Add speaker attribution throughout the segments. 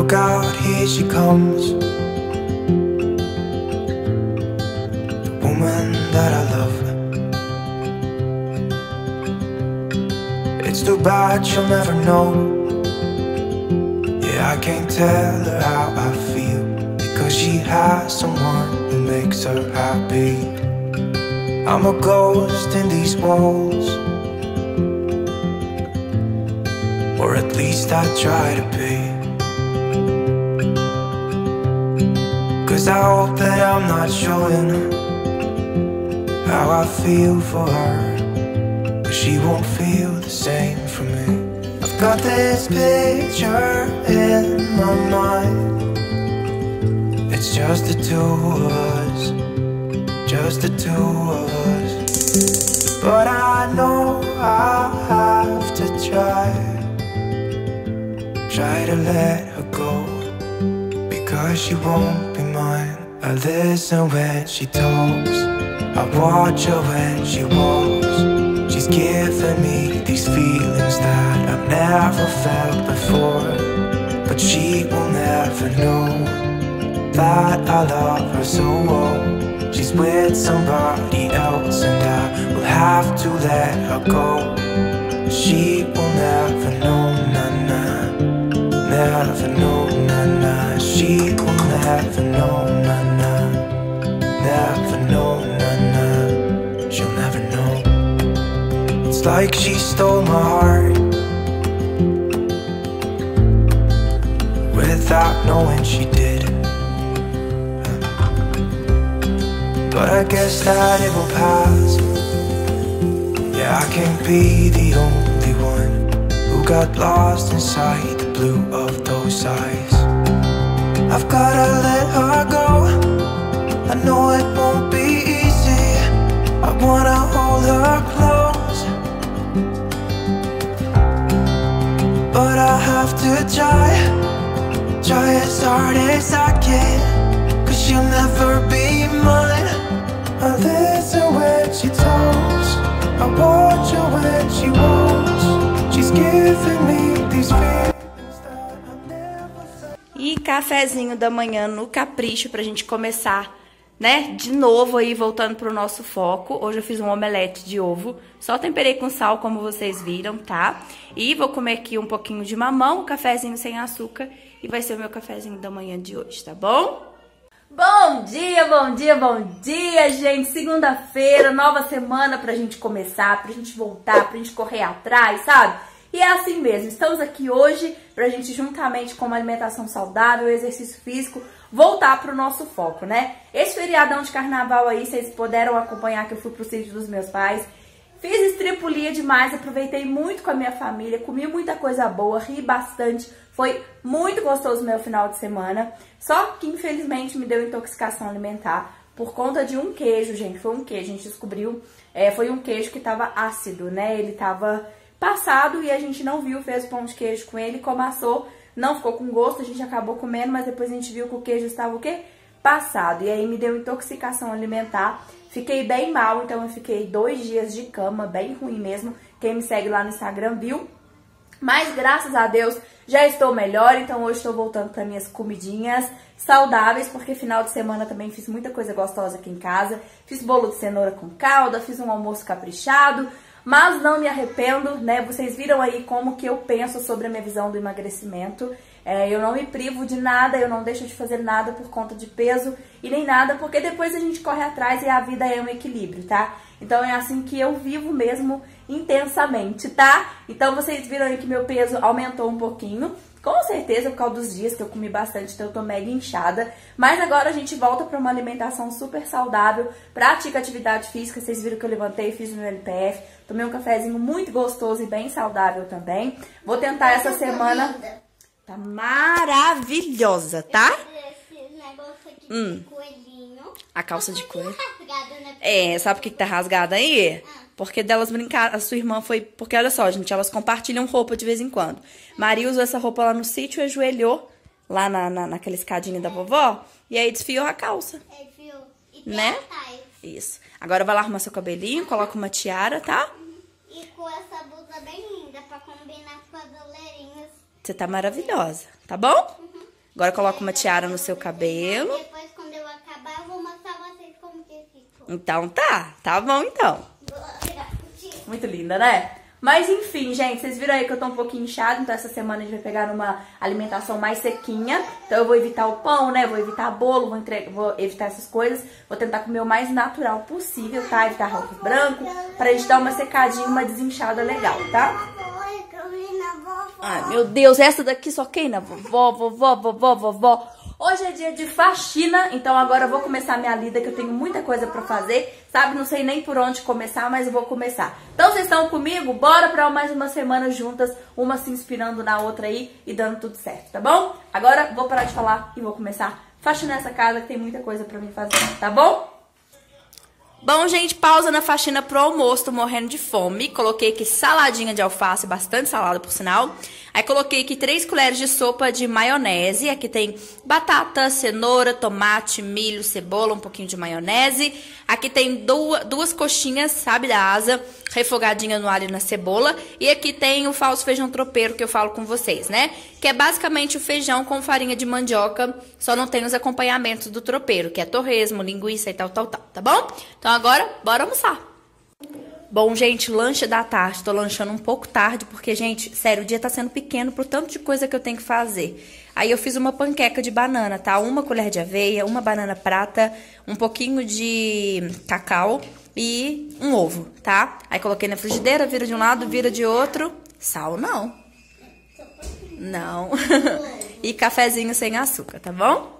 Speaker 1: Look out, here she comes, the woman that I love. It's too bad she'll never know. Yeah, I can't tell her how I feel, because she has someone who makes her happy. I'm a ghost in these walls, or at least I try to be. 'Cause I hope that I'm not showing how I feel for her, but she won't feel the same for me. I've got this picture in my mind. It's just the two of us, just the two of us. But I know I have to try to let her go, because she won't be mine. I listen when she talks, I watch her when she walks. She's giving me these feelings that I've never felt before, but she will never know that I love her so well. She's with somebody else and I will have to let her go. She will never know, nah-nah, never know, nah-nah. She will never know, nah-nah, never know, nah-nah. She'll never know. It's like she stole my heart without knowing she did. But I guess that it will pass. Yeah, I can't be the only one who got lost inside the blue of those eyes. I've gotta let her go. I know it won't be easy. I wanna hold her close, but I have to try as hard as I can, 'cause she'll never be mine. I listen when she talks, I watch her when she walks. She's giving me these feelings that I've never felt.
Speaker 2: E cafezinho da manhã no capricho pra gente começar, né? De novo aí, voltando pro nosso foco. Hoje eu fiz um omelete de ovo. Só temperei com sal, como vocês viram, tá? E vou comer aqui um pouquinho de mamão, um cafezinho sem açúcar. E vai ser o meu cafezinho da manhã de hoje, tá bom? Bom dia, bom dia, bom dia, gente! Segunda-feira, nova semana pra gente começar, pra gente voltar, pra gente correr atrás, sabe? E é assim mesmo, estamos aqui hoje pra gente, juntamente com uma alimentação saudável, exercício físico, voltar pro nosso foco, né? Esse feriadão de carnaval aí, vocês puderam acompanhar que eu fui pro sítio dos meus pais. Fiz estripulia demais, aproveitei muito com a minha família, comi muita coisa boa, ri bastante. Foi muito gostoso o meu final de semana, só que infelizmente me deu intoxicação alimentar por conta de um queijo, gente. Foi um queijo, a gente descobriu, foi um queijo que tava ácido, né? Ele tava passado e a gente não viu, fez o pão de queijo com ele, comaçou, não ficou com gosto, a gente acabou comendo, mas depois a gente viu que o queijo estava o quê? Passado. E aí me deu intoxicação alimentar, fiquei bem mal, então eu fiquei 2 dias de cama, bem ruim mesmo. Quem me segue lá no Instagram viu. Mas graças a Deus já estou melhor, então hoje estou voltando para minhas comidinhas saudáveis, porque final de semana também fiz muita coisa gostosa aqui em casa. Fiz bolo de cenoura com calda, fiz um almoço caprichado, mas não me arrependo, né? Vocês viram aí como que eu penso sobre a minha visão do emagrecimento. Eu não me privo de nada, eu não deixo de fazer nada por conta de peso e nem nada, porque depois a gente corre atrás e a vida é um equilíbrio, tá? Então é assim que eu vivo mesmo intensamente, tá? Então vocês viram aí que meu peso aumentou um pouquinho, com certeza por causa dos dias que eu comi bastante, então eu tô mega inchada. Mas agora a gente volta pra uma alimentação super saudável, pratica atividade física, vocês viram que eu levantei, fiz o meu LPF, tomei um cafezinho muito gostoso e bem saudável também. Vou tentar essa semana... Tá maravilhosa, tá?
Speaker 3: Esse negócio aqui de coelhinho.
Speaker 2: A calça de coelho.
Speaker 3: Rasgada, né?
Speaker 2: Sabe por que tá rasgada aí? Porque delas brincar, a sua irmã foi... Porque olha só, gente, elas compartilham roupa de vez em quando. Maria usou essa roupa lá no sítio, ajoelhou lá naquela escadinha da vovó e aí desfiou a calça.
Speaker 3: Desfiou. E tem
Speaker 2: Né?
Speaker 3: atrás.
Speaker 2: Isso. Agora vai lá arrumar seu cabelinho, coloca uma tiara, tá?
Speaker 3: E com essa blusa bem linda pra combinar com as oleirinhas.
Speaker 2: Você tá maravilhosa, tá bom? Agora coloca uma tiara no seu cabelo.
Speaker 3: Depois, quando eu acabar, eu vou mostrar a vocês como que ficou.
Speaker 2: Então tá bom então. Muito linda, né? Mas enfim, gente, vocês viram aí que eu tô um pouquinho inchada, então essa semana a gente vai pegar numa alimentação mais sequinha. Então eu vou evitar o pão, né? Vou evitar bolo, vou evitar essas coisas. Vou tentar comer o mais natural possível, tá? Evitar arroz branco, pra gente dar uma secadinha, uma desinchada legal, tá? Ai, meu Deus, essa daqui só quem na vovó. Hoje é dia de faxina, então agora eu vou começar minha lida, que eu tenho muita coisa pra fazer, sabe? Não sei nem por onde começar, mas eu vou começar. Então vocês estão comigo? Bora pra mais uma semana juntas, uma se inspirando na outra aí e dando tudo certo, tá bom? Agora vou parar de falar e vou começar a faxinar essa casa, que tem muita coisa pra mim fazer, tá bom? Bom, gente, pausa na faxina pro almoço, tô morrendo de fome. Coloquei aqui saladinha de alface, bastante salada por sinal. Aí coloquei aqui 3 colheres de sopa de maionese. Aqui tem batata, cenoura, tomate, milho, cebola, um pouquinho de maionese. Aqui tem duas coxinhas, sabe, da asa, refogadinha no alho e na cebola. E aqui tem o falso feijão tropeiro que eu falo com vocês, né? Que é basicamente o feijão com farinha de mandioca, só não tem os acompanhamentos do tropeiro, que é torresmo, linguiça e tal, tá bom? Então agora, bora almoçar. Bom, gente, lanche da tarde. Tô lanchando um pouco tarde, porque, gente, sério, o dia tá sendo pequeno pro tanto de coisa que eu tenho que fazer. Aí eu fiz uma panqueca de banana, tá? 1 colher de aveia, 1 banana prata, um pouquinho de cacau e um ovo, tá? Aí coloquei na frigideira, vira de um lado, vira de outro. Sal não. Não. E cafezinho sem açúcar, tá bom?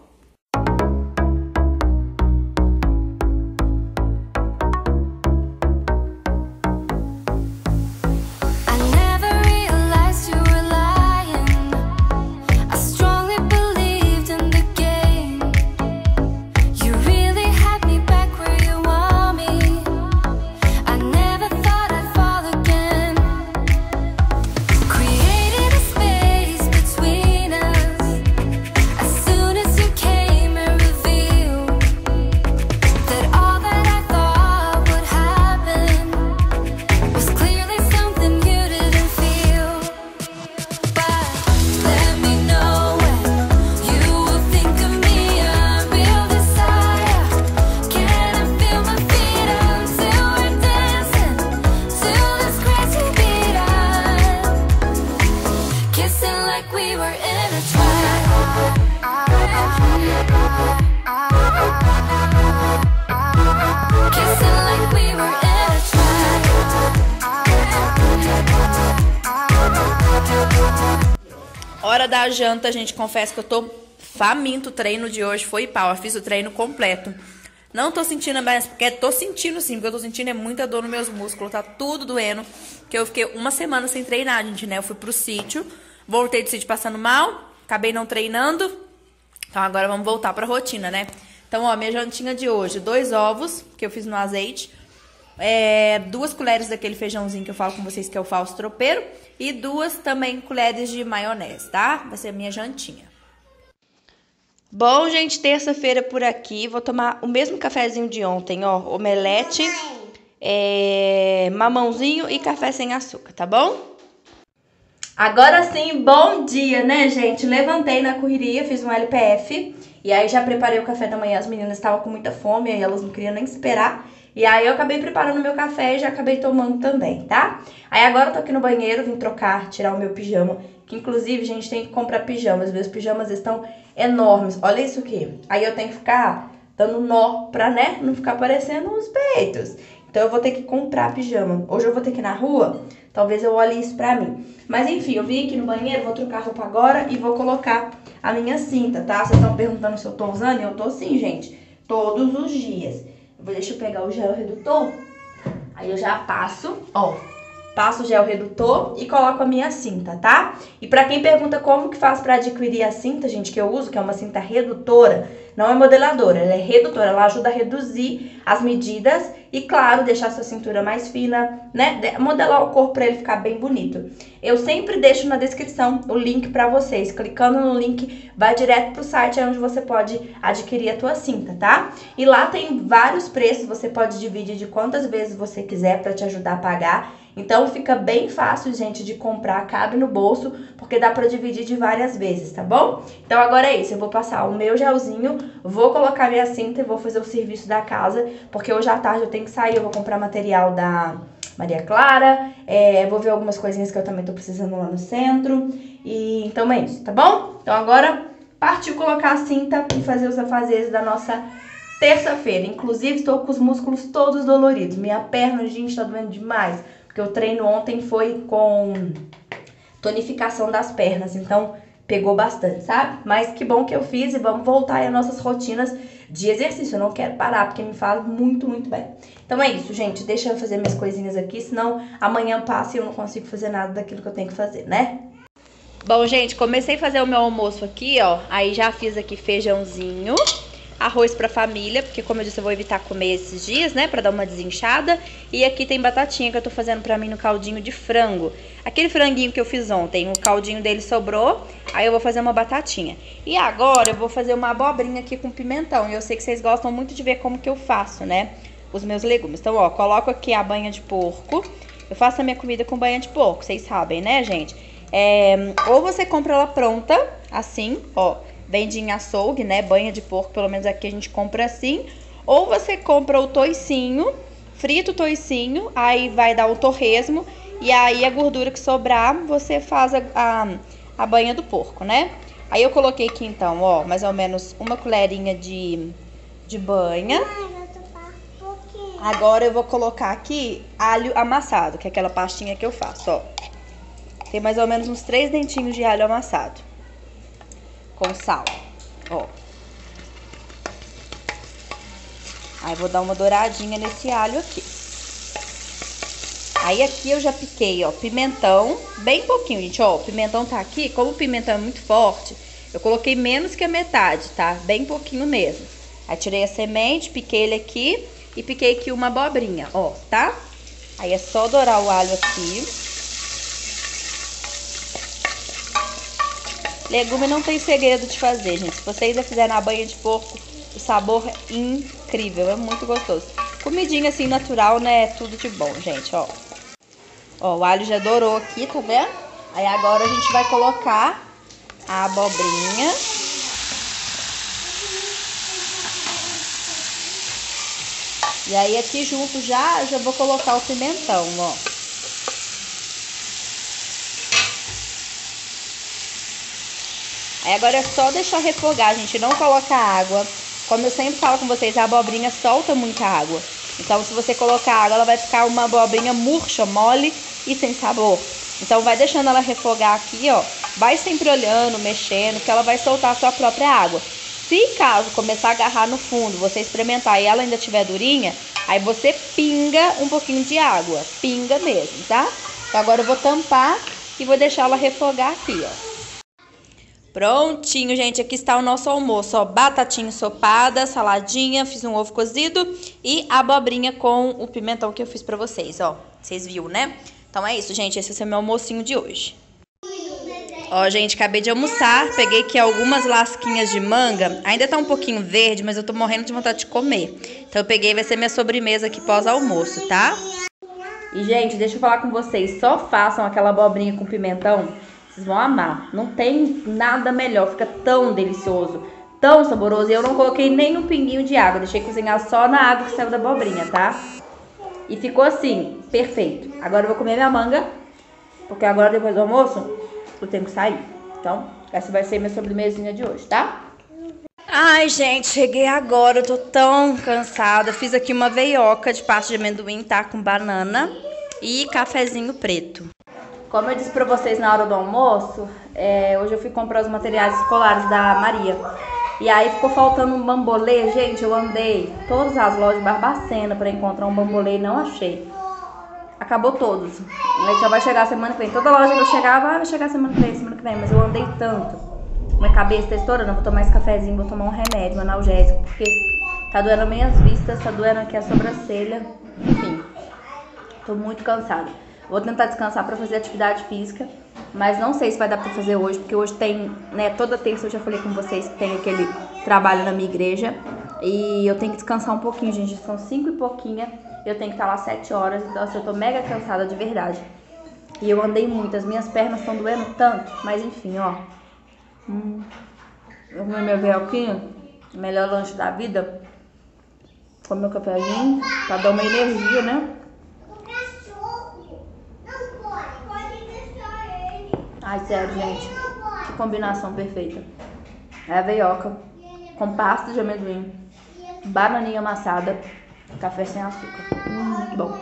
Speaker 2: Hora da janta, gente, confesso que eu tô faminto. O treino de hoje foi pau, eu fiz o treino completo. Não tô sentindo mais, porque tô sentindo sim, porque eu tô sentindo é muita dor nos meus músculos, tá tudo doendo. Que eu fiquei uma semana sem treinar, gente, né? Eu fui pro sítio, voltei do sítio passando mal, acabei não treinando. Então agora vamos voltar pra rotina, né? Então, ó, minha jantinha de hoje, 2 ovos, que eu fiz no azeite. 2 colheres daquele feijãozinho que eu falo com vocês, que é o falso tropeiro. E 2 também colheres de maionese, tá? Vai ser a minha jantinha. Bom, gente, terça-feira por aqui. Vou tomar o mesmo cafezinho de ontem, ó. Omelete, mamãozinho e café sem açúcar, tá bom? Agora sim, bom dia, né, gente? Levantei na correria, fiz um LPF. E aí já preparei o café da manhã. As meninas estavam com muita fome, aí elas não queriam nem esperar. E aí eu acabei preparando meu café e já acabei tomando também, tá? Aí agora eu tô aqui no banheiro, vim trocar, tirar o meu pijama. Que inclusive, gente, tem que comprar pijamas. Meus pijamas estão enormes. Olha isso aqui. Aí eu tenho que ficar dando nó pra, né, não ficar aparecendo os peitos. Então eu vou ter que comprar pijama. Hoje eu vou ter que ir na rua. Talvez eu olhe isso pra mim. Mas enfim, eu vim aqui no banheiro, vou trocar a roupa agora e vou colocar a minha cinta, tá? Vocês estão perguntando se eu tô usando? Eu tô sim, gente. Todos os dias. Deixa eu pegar o gel redutor. Aí eu já passo, ó. Passo o gel redutor e coloco a minha cinta, tá? E pra quem pergunta como que faz pra adquirir a cinta, gente, que eu uso, que é uma cinta redutora, não é modeladora, ela é redutora, ela ajuda a reduzir as medidas e, claro, deixar a sua cintura mais fina, né? Modelar o corpo pra ele ficar bem bonito. Eu sempre deixo na descrição o link pra vocês. Clicando no link, vai direto pro site onde você pode adquirir a tua cinta, tá? E lá tem vários preços, você pode dividir de quantas vezes você quiser pra te ajudar a pagar. Então fica bem fácil, gente, de comprar, cabe no bolso, porque dá pra dividir de várias vezes, tá bom? Então agora é isso, eu vou passar o meu gelzinho, vou colocar minha cinta e vou fazer o serviço da casa, porque hoje à tarde eu tenho que sair, eu vou comprar material da Maria Clara, vou ver algumas coisinhas que eu também tô precisando lá no centro, e então é isso, tá bom? Então agora partiu colocar a cinta e fazer os afazeres da nossa terça-feira. Inclusive estou com os músculos todos doloridos, minha perna, gente, tá doendo demais, porque o treino ontem foi com tonificação das pernas, então pegou bastante, sabe? Mas que bom que eu fiz e vamos voltar aí às nossas rotinas de exercício. Eu não quero parar, porque me faz muito, muito bem. Então é isso, gente. Deixa eu fazer minhas coisinhas aqui, senão amanhã passa e eu não consigo fazer nada daquilo que eu tenho que fazer, né? Bom, gente, comecei a fazer o meu almoço aqui, ó. Aí já fiz aqui feijãozinho, arroz pra família, porque como eu disse, eu vou evitar comer esses dias, né, pra dar uma desinchada. E aqui tem batatinha que eu tô fazendo pra mim no caldinho de frango. Aquele franguinho que eu fiz ontem, o caldinho dele sobrou, aí eu vou fazer uma batatinha. E agora eu vou fazer uma abobrinha aqui com pimentão. E eu sei que vocês gostam muito de ver como que eu faço, né, os meus legumes. Então, ó, coloco aqui a banha de porco. Eu faço a minha comida com banha de porco, vocês sabem, né, gente? Ou você compra ela pronta, assim, ó, vende em açougue, né, banha de porco, pelo menos aqui a gente compra assim. Ou você compra o toicinho, frita o toicinho, aí vai dar o torresmo, e aí a gordura que sobrar, você faz a banha do porco, né? Aí eu coloquei aqui então, ó, mais ou menos uma colherinha de banha. Agora eu vou colocar aqui alho amassado, que é aquela pastinha que eu faço, ó. Tem mais ou menos uns 3 dentinhos de alho amassado com sal, ó. Aí vou dar uma douradinha nesse alho aqui. Aí aqui eu já piquei, ó, pimentão, bem pouquinho, gente, ó. O pimentão tá aqui, como o pimentão é muito forte, eu coloquei menos que a metade, tá? Bem pouquinho mesmo. Aí tirei a semente, piquei ele aqui e piquei aqui uma abobrinha, ó, tá? Aí é só dourar o alho aqui. Legume não tem segredo de fazer, gente. Se vocês já fizerem na banha de porco, o sabor é incrível, é muito gostoso. Comidinha assim, natural, né? Tudo de bom, gente, ó. Ó, o alho já dourou aqui, tá vendo? Aí agora a gente vai colocar a abobrinha. E aí aqui junto já vou colocar o pimentão, ó. Aí agora é só deixar refogar, gente, não colocar água. Como eu sempre falo com vocês, a abobrinha solta muita água. Então, se você colocar água, ela vai ficar uma abobrinha murcha, mole e sem sabor. Então, vai deixando ela refogar aqui, ó. Vai sempre olhando, mexendo, que ela vai soltar a sua própria água. Se caso começar a agarrar no fundo, você experimentar e ela ainda estiver durinha, aí você pinga um pouquinho de água. Pinga mesmo, tá? Então, agora eu vou tampar e vou deixar ela refogar aqui, ó. Prontinho, gente, aqui está o nosso almoço, ó, batatinha ensopada, saladinha, fiz um ovo cozido e abobrinha com o pimentão que eu fiz pra vocês, ó, vocês viram, né? Então é isso, gente, esse é o meu almocinho de hoje. Ó, gente, acabei de almoçar, peguei aqui algumas lasquinhas de manga, ainda tá um pouquinho verde, mas eu tô morrendo de vontade de comer. Então eu peguei, vai ser minha sobremesa aqui pós-almoço, tá? E, gente, deixa eu falar com vocês, só façam aquela abobrinha com pimentão. Vocês vão amar. Não tem nada melhor. Fica tão delicioso, tão saboroso. E eu não coloquei nem um pinguinho de água. Deixei cozinhar só na água que saiu da abobrinha, tá? E ficou assim, perfeito. Agora eu vou comer minha manga, porque agora depois do almoço eu tenho que sair. Então, essa vai ser minha sobremesinha de hoje, tá? Ai, gente, cheguei agora. Eu tô tão cansada. Fiz aqui uma veioca de pasta de amendoim, tá? Com banana e cafezinho preto. Como eu disse pra vocês na hora do almoço, hoje eu fui comprar os materiais escolares da Maria. E aí ficou faltando um bambolê. Gente, eu andei todas as lojas de Barbacena pra encontrar um bambolê e não achei. Acabou todos. Mas já vai chegar semana que vem. Toda loja que eu chegava, vai chegar semana que vem. Mas eu andei tanto. Minha cabeça tá estourando. Eu vou tomar esse cafezinho, vou tomar um remédio, um analgésico. Porque tá doendo minhas vistas, tá doendo aqui a sobrancelha. Enfim, tô muito cansada. Vou tentar descansar pra fazer atividade física, mas não sei se vai dar pra fazer hoje, porque hoje tem, né, toda terça eu já falei com vocês que tem aquele trabalho na minha igreja, e eu tenho que descansar um pouquinho, gente, são 5 e pouquinha, eu tenho que estar lá 7 horas, então assim, eu tô mega cansada de verdade. E eu andei muito, as minhas pernas estão doendo tanto, mas enfim, ó. Eu comi meu velquinho, melhor lanche da vida. Comi meu cafezinho, pra dar uma energia, né? Ai, sério, gente. Que combinação perfeita. É a veioca com pasta de amendoim, bananinha amassada, café sem açúcar. Muito bom.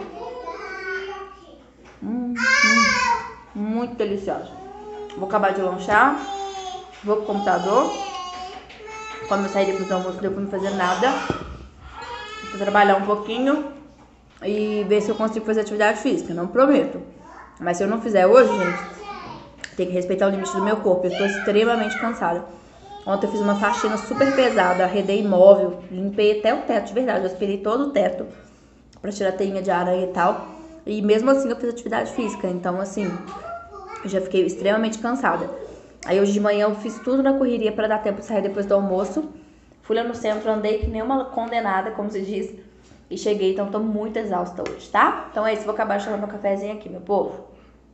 Speaker 2: Muito delicioso. Vou acabar de lanchar. Vou pro computador. Como eu saí depois do almoço, não deu pra me fazer nada. Vou trabalhar um pouquinho e ver se eu consigo fazer atividade física. Não prometo. Mas se eu não fizer hoje, gente, tem que respeitar o limite do meu corpo. Eu tô extremamente cansada. Ontem eu fiz uma faxina super pesada, arredei imóvel, limpei até o teto, de verdade. Eu aspirei todo o teto pra tirar a teinha de aranha e tal. E mesmo assim eu fiz atividade física. Então, assim, eu já fiquei extremamente cansada. Aí hoje de manhã eu fiz tudo na correria pra dar tempo de sair depois do almoço. Fui lá no centro, andei que nem uma condenada, como se diz. E cheguei, então tô muito exausta hoje, tá? Então é isso, vou acabar de tomar meu cafezinho aqui, meu povo.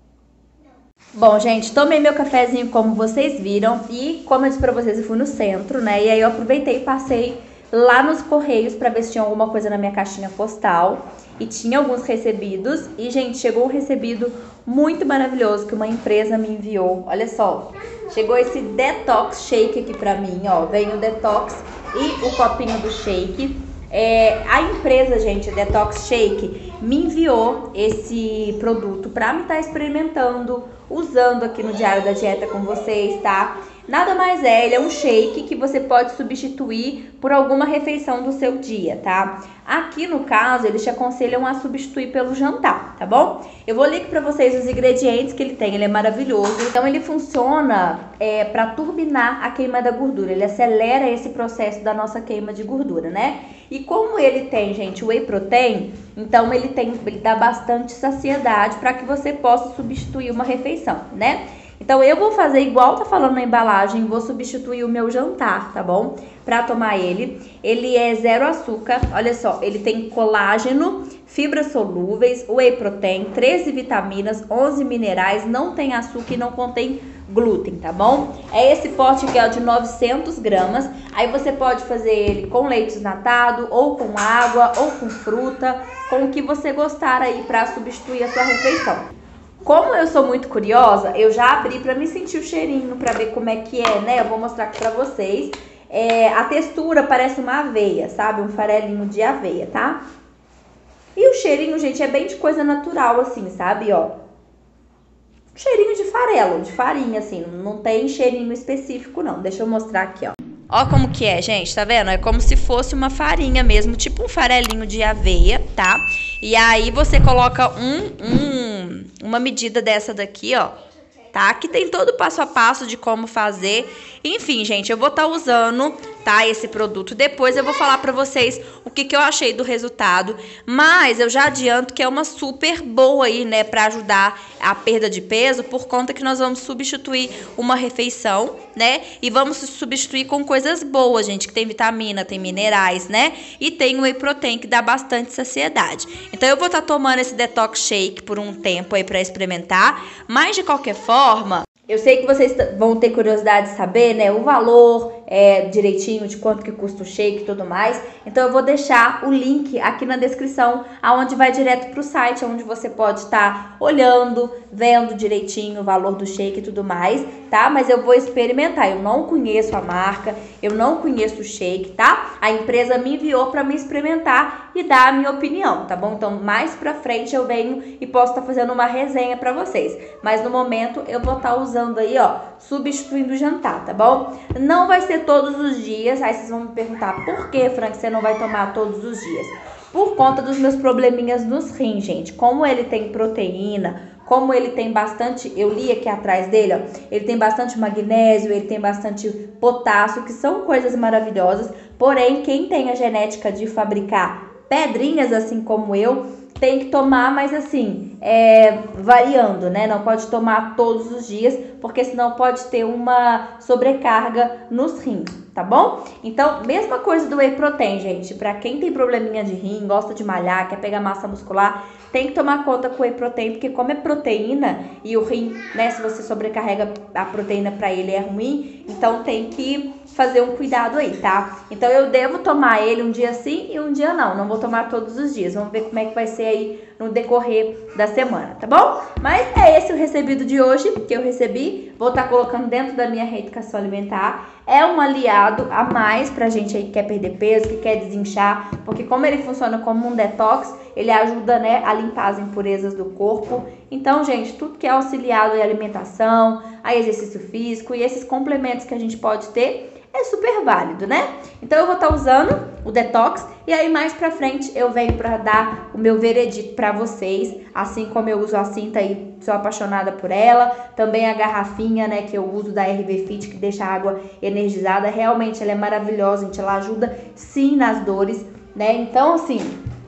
Speaker 2: Bom, gente, tomei meu cafezinho como vocês viram. E como eu disse pra vocês, eu fui no centro, né? E aí eu aproveitei e passei lá nos Correios pra ver se tinha alguma coisa na minha caixinha postal. E tinha alguns recebidos. E, gente, chegou um recebido muito maravilhoso que uma empresa me enviou. Olha só, chegou esse Detox Shake aqui pra mim, ó. Vem o Detox e o copinho do shake. A empresa, gente, Detox Shake, me enviou esse produto pra me estar experimentando, usando aqui no Diário da Dieta com vocês, tá? Nada mais ele é um shake que você pode substituir por alguma refeição do seu dia, tá? Aqui no caso, eles te aconselham a substituir pelo jantar, tá bom? Eu vou ler aqui pra vocês os ingredientes que ele tem, ele é maravilhoso. Então ele funciona pra turbinar a queima da gordura, ele acelera esse processo da nossa queima de gordura, né? E como ele tem, gente, whey protein, então ele dá bastante saciedade para que você possa substituir uma refeição, né? Então eu vou fazer igual tá falando na embalagem, vou substituir o meu jantar, tá bom? Pra tomar ele. Ele é 0 açúcar, olha só, ele tem colágeno, fibras solúveis, whey protein, 13 vitaminas, 11 minerais, não tem açúcar e não contém glúten, tá bom? É esse pote que é de 900 gramas, aí você pode fazer ele com leite desnatado, ou com água, ou com fruta, com o que você gostar aí pra substituir a sua refeição. Como eu sou muito curiosa, eu já abri pra me sentir o cheirinho, pra ver como é que é, né? Eu vou mostrar aqui pra vocês. A textura parece uma aveia, sabe? Um farelinho de aveia, tá? E o cheirinho, gente, é bem de coisa natural, assim, sabe? Ó, cheirinho de farelo, de farinha, assim. Não tem cheirinho específico, não. Deixa eu mostrar aqui, ó. Ó como que é, gente, tá vendo? É como se fosse uma farinha mesmo, tipo um farelinho de aveia, tá? E aí você coloca uma medida dessa daqui, ó, tá? Que tem todo o passo a passo de como fazer. Enfim, gente, eu vou estar usando, tá, esse produto. Depois eu vou falar pra vocês o que eu achei do resultado. Mas eu já adianto que é uma super boa aí, né, pra ajudar a perda de peso, por conta que nós vamos substituir uma refeição, né? E vamos substituir com coisas boas, gente, que tem vitamina, tem minerais, né? E tem o whey protein, que dá bastante saciedade. Então eu vou estar tomando esse Detox Shake por um tempo aí pra experimentar. Mas de qualquer forma, eu sei que vocês vão ter curiosidade de saber, né, o valor direitinho de quanto que custa o shake e tudo mais. Então eu vou deixar o link aqui na descrição, aonde vai direto pro site, onde você pode estar olhando, vendo direitinho o valor do shake e tudo mais, tá? Mas eu vou experimentar, eu não conheço a marca, eu não conheço o shake, tá? A empresa me enviou pra me experimentar e dar a minha opinião, tá bom? Então mais pra frente eu venho e posso estar fazendo uma resenha pra vocês. Mas no momento eu vou estar usando aí, ó, substituindo o jantar, tá bom? Não vai ser todos os dias. Aí vocês vão me perguntar, por que, Frank, você não vai tomar todos os dias? Por conta dos meus probleminhas nos rins, gente. Como ele tem proteína, como ele tem bastante, eu li aqui atrás dele, ó, ele tem bastante magnésio, ele tem bastante potássio, que são coisas maravilhosas. Porém, quem tem a genética de fabricar pedrinhas assim como eu, tem que tomar, mas assim, variando, né? Não pode tomar todos os dias, porque senão pode ter uma sobrecarga nos rins, tá bom? Então, mesma coisa do Whey Protein, gente. Pra quem tem probleminha de rim, gosta de malhar, quer pegar massa muscular, tem que tomar conta com o Whey Protein, porque como é proteína e o rim, né, se você sobrecarrega a proteína pra ele é ruim, então tem que fazer um cuidado aí, tá? Então eu devo tomar ele um dia sim e um dia não vou tomar todos os dias, vamos ver como é que vai ser aí no decorrer da semana, tá bom? Mas é esse o recebido de hoje, que eu recebi, vou estar colocando dentro da minha reeducação alimentar, é um aliado a mais pra gente aí que quer perder peso, que quer desinchar, porque como ele funciona como um detox, ele ajuda, né, a limpar as impurezas do corpo. Então, gente, tudo que é auxiliado à alimentação, a exercício físico e esses complementos que a gente pode ter, é super válido, né? Então eu vou estar usando o detox e aí mais pra frente eu venho pra dar o meu veredito pra vocês, assim como eu uso a cinta aí, sou apaixonada por ela, também a garrafinha, né, que eu uso da RV Fit, que deixa a água energizada, realmente ela é maravilhosa, gente, ela ajuda sim nas dores, né? Então, assim,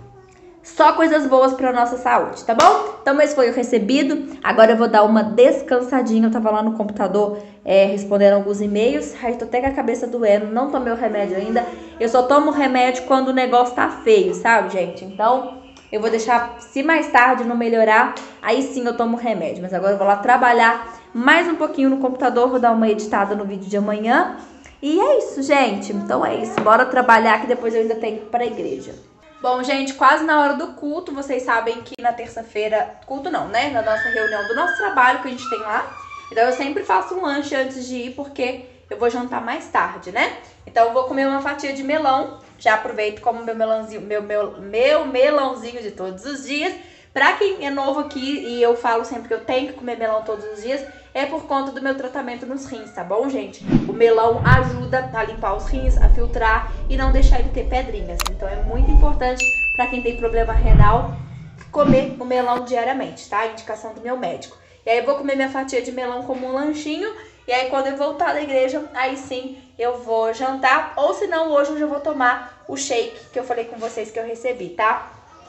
Speaker 2: só coisas boas pra nossa saúde, tá bom? Então esse foi o recebido, agora eu vou dar uma descansadinha, eu tava lá no computador respondendo alguns e-mails, aí tô até com a cabeça doendo, não tomei o remédio ainda, eu só tomo o remédio quando o negócio tá feio, sabe, gente? Então eu vou deixar, se mais tarde não melhorar, aí sim eu tomo o remédio, mas agora eu vou lá trabalhar mais um pouquinho no computador, vou dar uma editada no vídeo de amanhã, e é isso, gente, então é isso, bora trabalhar que depois eu ainda tenho que ir pra igreja. Bom, gente, quase na hora do culto, vocês sabem que na terça-feira, culto não, né? Na nossa reunião do nosso trabalho que a gente tem lá. Então eu sempre faço um lanche antes de ir, porque eu vou jantar mais tarde, né? Então eu vou comer uma fatia de melão. Já aproveito como meu melãozinho, meu melãozinho de todos os dias. Pra quem é novo aqui, e eu falo sempre que eu tenho que comer melão todos os dias, é por conta do meu tratamento nos rins, tá bom, gente? O melão ajuda a limpar os rins, a filtrar e não deixar ele ter pedrinhas. Então é muito importante pra quem tem problema renal comer o melão diariamente, tá? Indicação do meu médico. E aí eu vou comer minha fatia de melão como um lanchinho. E aí quando eu voltar da igreja, aí sim eu vou jantar. Ou se não, hoje eu já vou tomar o shake que eu falei com vocês que eu recebi, tá?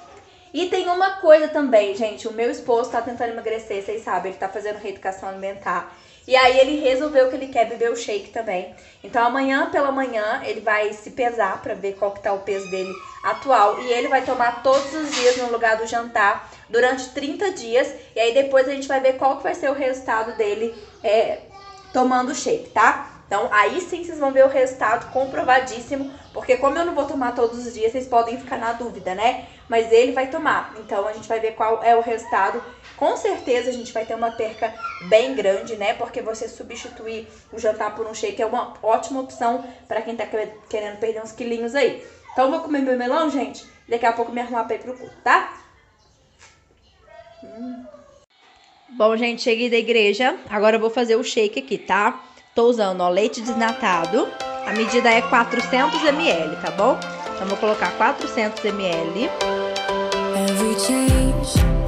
Speaker 2: E tem uma coisa também, gente, o meu esposo tá tentando emagrecer, vocês sabem, ele tá fazendo reeducação alimentar. E aí ele resolveu que ele quer beber o shake também. Então amanhã pela manhã ele vai se pesar pra ver qual que tá o peso dele atual. E ele vai tomar todos os dias no lugar do jantar durante 30 dias. E aí depois a gente vai ver qual que vai ser o resultado dele tomando o shake, tá? Então aí sim vocês vão ver o resultado comprovadíssimo, porque como eu não vou tomar todos os dias, vocês podem ficar na dúvida, né? Mas ele vai tomar, então a gente vai ver qual é o resultado. Com certeza a gente vai ter uma perca bem grande, né? Porque você substituir o jantar por um shake é uma ótima opção pra quem tá querendo perder uns quilinhos aí. Então eu vou comer meu melão, gente, daqui a pouco me arrumar pra ir pro culto, tá? Bom, gente, cheguei da igreja, agora eu vou fazer o shake aqui, tá? Tô usando, ó, leite desnatado. A medida é 400 ml, tá bom? Então, vou colocar 400 ml.
Speaker 4: Every change